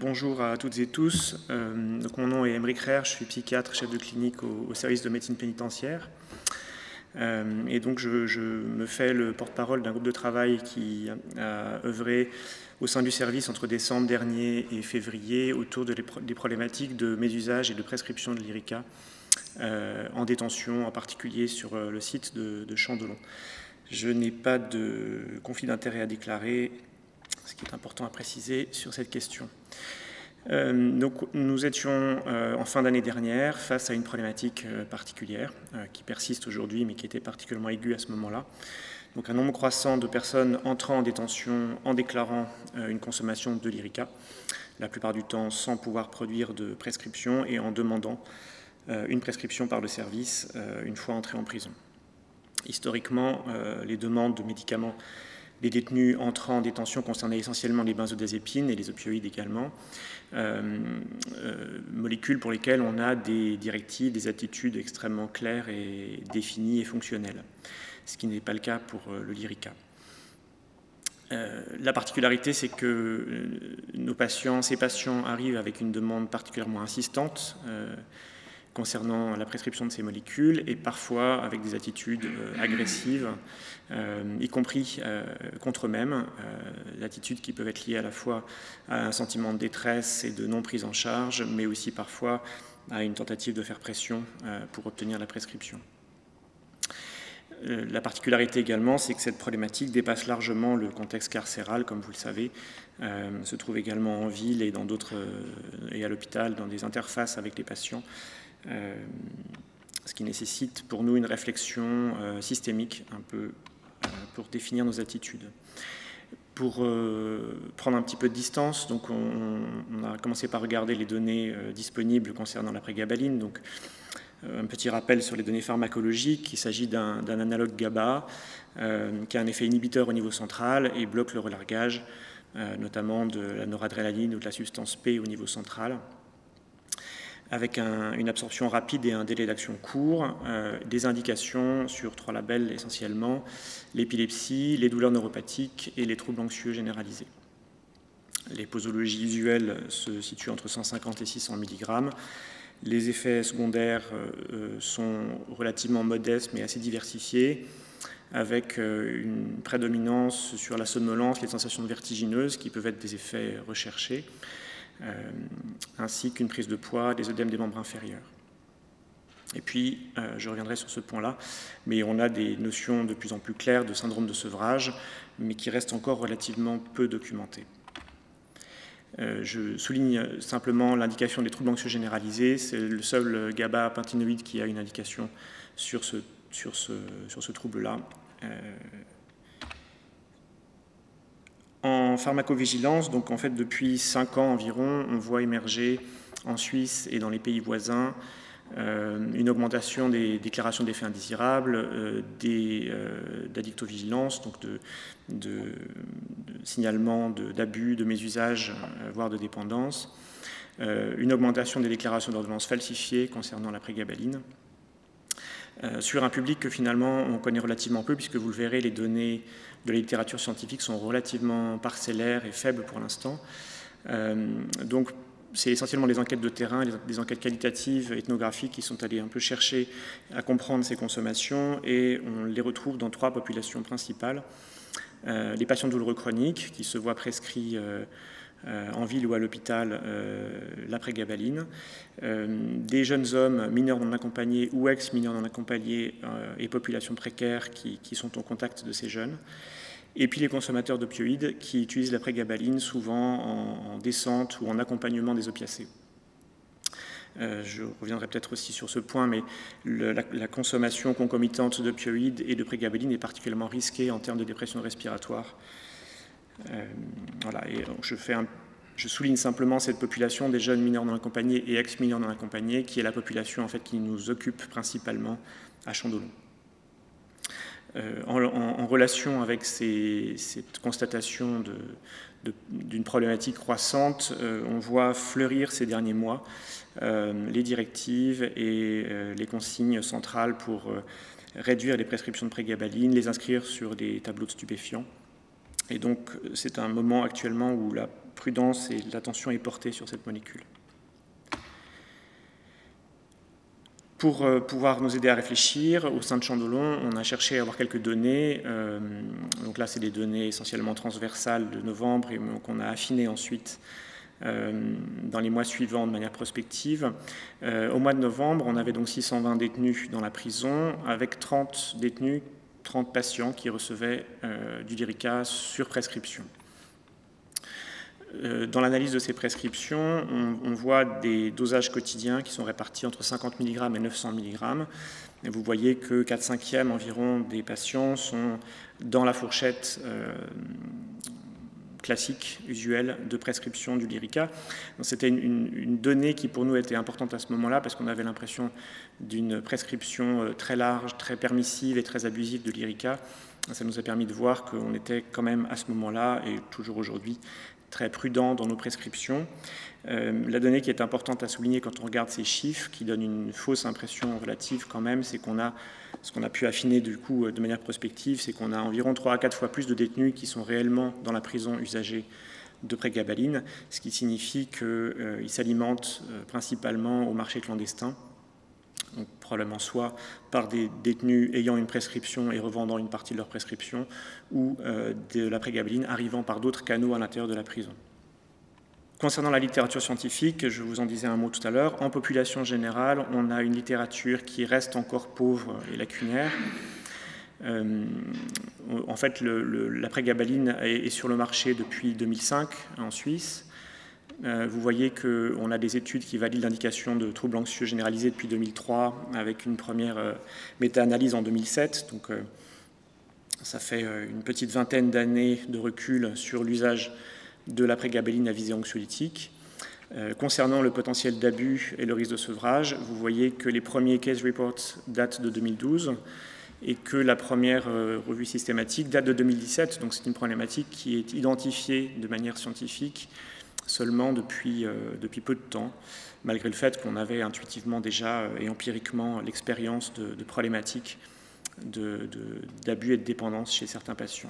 Bonjour à toutes et tous. Mon nom est Aymeric Reher, je suis psychiatre, chef de clinique au service de médecine pénitentiaire. Et donc je me fais le porte-parole d'un groupe de travail qui a œuvré au sein du service entre décembre dernier et février autour des problématiques de mésusage et de prescription de Lyrica en détention, en particulier sur le site de Chandelon. Je n'ai pas de conflit d'intérêt à déclarer, ce qui est important à préciser sur cette question. Donc nous étions en fin d'année dernière face à une problématique particulière qui persiste aujourd'hui mais qui était particulièrement aiguë à ce moment-là. Donc un nombre croissant de personnes entrant en détention en déclarant une consommation de Lyrica, la plupart du temps sans pouvoir produire de prescription et en demandant une prescription par le service une fois entrés en prison. Historiquement, les demandes de médicaments des détenus entrant en détention concernaient essentiellement les benzodiazépines et les opioïdes également, molécules pour lesquelles on a des directives, des attitudes extrêmement claires et définies et fonctionnelles, ce qui n'est pas le cas pour le Lyrica. La particularité, c'est que ces patients arrivent avec une demande particulièrement insistante concernant la prescription de ces molécules et parfois avec des attitudes agressives, y compris contre eux-mêmes, attitudes qui peuvent être liées à la fois à un sentiment de détresse et de non prise en charge, mais aussi parfois à une tentative de faire pression pour obtenir la prescription. La particularité également, c'est que cette problématique dépasse largement le contexte carcéral, comme vous le savez, se trouve également en ville et et à l'hôpital, dans des interfaces avec les patients, ce qui nécessite pour nous une réflexion systémique un peu pour définir nos attitudes. Pour prendre un petit peu de distance, donc on a commencé par regarder les données disponibles concernant la prégabaline. Donc, un petit rappel sur les données pharmacologiques. Il s'agit d'un analogue GABA qui a un effet inhibiteur au niveau central et bloque le relargage, notamment de la noradrénaline ou de la substance P au niveau central, avec une absorption rapide et un délai d'action court, des indications sur 3 labels essentiellement, l'épilepsie, les douleurs neuropathiques et les troubles anxieux généralisés. Les posologies usuelles se situent entre 150 et 600 mg. Les effets secondaires sont relativement modestes mais assez diversifiés, avec une prédominance sur la somnolence, les sensations vertigineuses qui peuvent être des effets recherchés, ainsi qu'une prise de poids, des œdèmes des membres inférieurs. Et puis, je reviendrai sur ce point-là, mais on a des notions de plus en plus claires de syndrome de sevrage, mais qui restent encore relativement peu documentées. Je souligne simplement l'indication des troubles anxieux généralisés. C'est le seul GABA-pentinoïde qui a une indication sur ce trouble-là. En pharmacovigilance, donc en fait depuis 5 ans environ, on voit émerger en Suisse et dans les pays voisins une augmentation des déclarations d'effets indésirables, d'addictovigilance, donc de signalement d'abus, de mésusage, voire de dépendance, une augmentation des déclarations d'ordonnances falsifiées concernant la prégabaline, sur un public que finalement on connaît relativement peu, puisque vous le verrez, les données de la littérature scientifique sont relativement parcellaires et faibles pour l'instant. Donc c'est essentiellement des enquêtes de terrain, des enquêtes qualitatives, ethnographiques qui sont allées un peu chercher à comprendre ces consommations, et on les retrouve dans 3 populations principales. Les patients douloureux chroniques qui se voient prescrits en ville ou à l'hôpital la prégabaline, des jeunes hommes mineurs non accompagnés ou ex-mineurs non accompagnés et populations précaires qui sont au contact de ces jeunes, et puis les consommateurs d'opioïdes qui utilisent la prégabaline souvent en descente ou en accompagnement des opiacés. Je reviendrai peut-être aussi sur ce point, mais la consommation concomitante d'opioïdes et de prégabaline est particulièrement risquée en termes de dépression respiratoire. Voilà, et donc je souligne simplement cette population des jeunes mineurs non accompagnés et ex-mineurs non accompagnés, qui est la population en fait, qui nous occupe principalement à Chandelon. En relation avec cette constatation d'une problématique croissante, on voit fleurir ces derniers mois les directives et les consignes centrales pour réduire les prescriptions de prégabaline, les inscrire sur des tableaux de stupéfiants. Et donc c'est un moment actuellement où la prudence et l'attention est portée sur cette molécule. Pour pouvoir nous aider à réfléchir, au sein de Chandolon, on a cherché à avoir quelques données. Donc là, c'est des données essentiellement transversales de novembre et qu'on a affinées ensuite dans les mois suivants de manière prospective. Au mois de novembre, on avait donc 620 détenus dans la prison avec 30 détenus, 30 patients qui recevaient du Lyrica sur prescription. Dans l'analyse de ces prescriptions, on voit des dosages quotidiens qui sont répartis entre 50 mg et 900 mg. Et vous voyez que 4/5 environ des patients sont dans la fourchette classique, usuelle, de prescription du Lyrica. C'était une donnée qui pour nous était importante à ce moment-là parce qu'on avait l'impression d'une prescription très large, très permissive et très abusive de Lyrica. Ça nous a permis de voir qu'on était quand même à ce moment-là, et toujours aujourd'hui, très prudent dans nos prescriptions. La donnée qui est importante à souligner quand on regarde ces chiffres, qui donne une fausse impression relative quand même, c'est qu'on a, ce qu'on a pu affiner du coup de manière prospective, c'est qu'on a environ 3 à 4 fois plus de détenus qui sont réellement dans la prison usagés de prégabaline, ce qui signifie qu'ils s'alimentent principalement au marché clandestin, donc probablement soit par des détenus ayant une prescription et revendant une partie de leur prescription, ou de la prégabaline arrivant par d'autres canaux à l'intérieur de la prison. Concernant la littérature scientifique, je vous en disais un mot tout à l'heure, en population générale, on a une littérature qui reste encore pauvre et lacunaire. En fait, la prégabaline est sur le marché depuis 2005 en Suisse. Vous voyez qu'on a des études qui valident l'indication de troubles anxieux généralisés depuis 2003, avec une première méta-analyse en 2007. Donc, ça fait une petite vingtaine d'années de recul sur l'usage de la prégabaline à visée anxiolytique. Concernant le potentiel d'abus et le risque de sevrage, vous voyez que les premiers case reports datent de 2012 et que la première revue systématique date de 2017. Donc, c'est une problématique qui est identifiée de manière scientifique seulement depuis peu de temps, malgré le fait qu'on avait intuitivement déjà et empiriquement l'expérience de problématiques d'abus et de dépendance chez certains patients.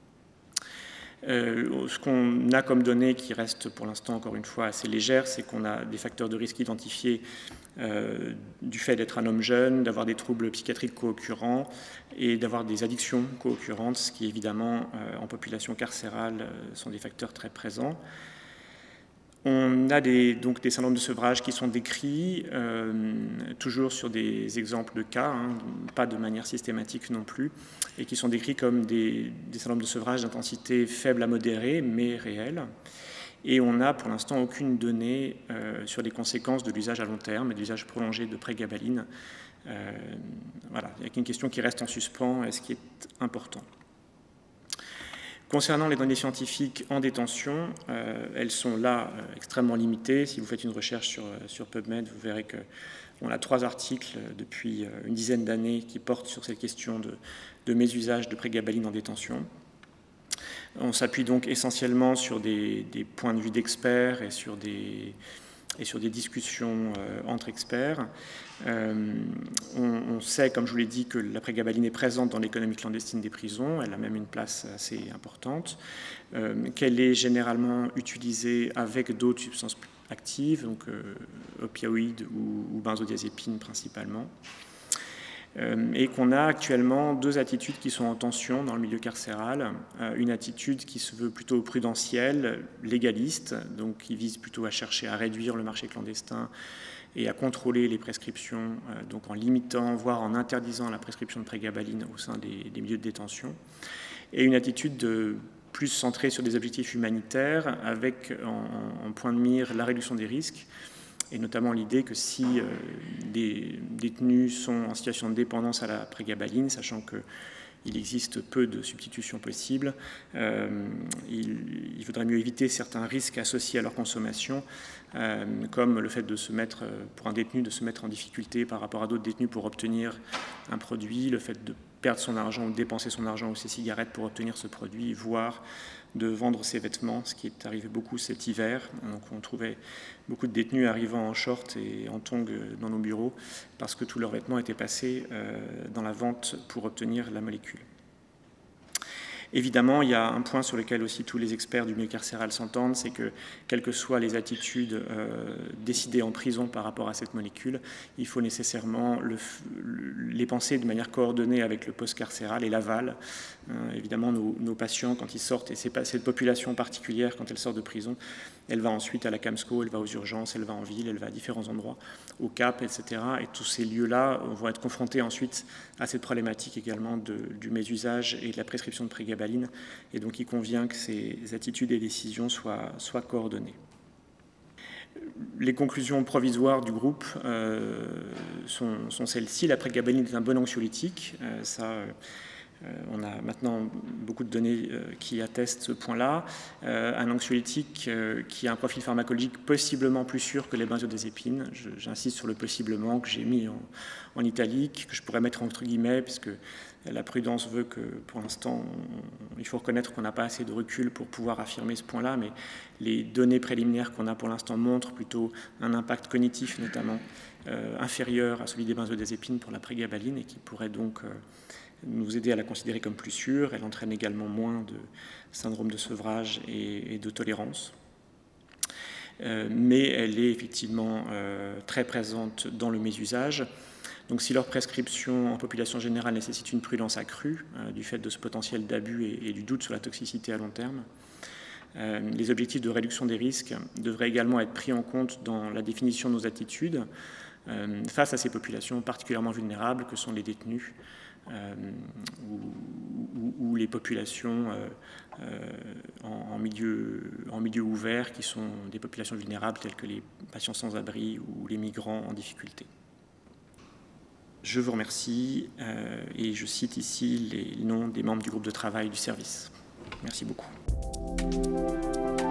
Ce qu'on a comme données qui restent pour l'instant encore une fois assez légères, c'est qu'on a des facteurs de risque identifiés du fait d'être un homme jeune, d'avoir des troubles psychiatriques co-occurrents et d'avoir des addictions co-occurrentes, ce qui évidemment en population carcérale sont des facteurs très présents. On a donc des syndromes de sevrage qui sont décrits, toujours sur des exemples de cas, pas de manière systématique non plus, et qui sont décrits comme des syndromes de sevrage d'intensité faible à modérée, mais réelle. Et on n'a pour l'instant aucune donnée sur les conséquences de l'usage à long terme et de l'usage prolongé de prégabaline. Voilà, il y a qu'une question qui reste en suspens, et ce qui est important. Concernant les données scientifiques en détention, elles sont là extrêmement limitées. Si vous faites une recherche sur PubMed, vous verrez qu'on a 3 articles depuis une dizaine d'années qui portent sur cette question de mésusage de prégabaline en détention. On s'appuie donc essentiellement sur des points de vue d'experts et sur des discussions entre experts. On sait, comme je vous l'ai dit, que la prégabaline est présente dans l'économie clandestine des prisons, elle a même une place assez importante, qu'elle est généralement utilisée avec d'autres substances actives, donc opioïdes ou benzodiazépines principalement, et qu'on a actuellement 2 attitudes qui sont en tension dans le milieu carcéral. Une attitude qui se veut plutôt prudentielle, légaliste, donc qui vise plutôt à chercher à réduire le marché clandestin et à contrôler les prescriptions, donc en limitant, voire en interdisant la prescription de prégabaline au sein des milieux de détention. Et une attitude plus centrée sur des objectifs humanitaires, avec en point de mire la réduction des risques, et notamment l'idée que si des détenus sont en situation de dépendance à la prégabaline, sachant qu'il existe peu de substitutions possibles, il faudrait mieux éviter certains risques associés à leur consommation, comme le fait de se mettre, pour un détenu, de se mettre en difficulté par rapport à d'autres détenus pour obtenir un produit, le fait de perdre son argent ou de dépenser son argent ou ses cigarettes pour obtenir ce produit, voire de vendre ses vêtements, ce qui est arrivé beaucoup cet hiver. Donc on trouvait beaucoup de détenus arrivant en short et en tongs dans nos bureaux parce que tous leurs vêtements étaient passés dans la vente pour obtenir la molécule. Évidemment, il y a un point sur lequel aussi tous les experts du milieu carcéral s'entendent, c'est que quelles que soient les attitudes décidées en prison par rapport à cette molécule, il faut nécessairement les penser de manière coordonnée avec le post-carcéral et l'aval. Évidemment, nos patients, quand ils sortent, et cette population particulière, quand elle sort de prison, elle va ensuite à la CAMSCO, elle va aux urgences, elle va en ville, elle va à différents endroits, au CAP, etc. Et tous ces lieux-là vont être confrontés ensuite à cette problématique également du mésusage et de la prescription de prégabaline. Et donc il convient que ces attitudes et décisions soient coordonnées. Les conclusions provisoires du groupe sont celles-ci. La prégabaline est un bon anxiolytique. On a maintenant beaucoup de données qui attestent ce point-là. Un anxiolytique qui a un profil pharmacologique possiblement plus sûr que les benzodiazépines. J'insiste sur le possiblement que j'ai mis en italique, que je pourrais mettre entre guillemets, puisque la prudence veut que, pour l'instant, il faut reconnaître qu'on n'a pas assez de recul pour pouvoir affirmer ce point-là, mais les données préliminaires qu'on a pour l'instant montrent plutôt un impact cognitif, notamment, inférieur à celui des benzodiazépines pour la prégabaline, et qui pourrait donc nous aider à la considérer comme plus sûre. Elle entraîne également moins de syndrome de sevrage et de tolérance. Mais elle est effectivement très présente dans le mésusage. Donc si leur prescription en population générale nécessite une prudence accrue du fait de ce potentiel d'abus et du doute sur la toxicité à long terme, les objectifs de réduction des risques devraient également être pris en compte dans la définition de nos attitudes face à ces populations particulièrement vulnérables que sont les détenus ou les populations en milieu ouvert qui sont des populations vulnérables telles que les patients sans abri ou les migrants en difficulté. Je vous remercie et je cite ici les noms des membres du groupe de travail du service. Merci beaucoup.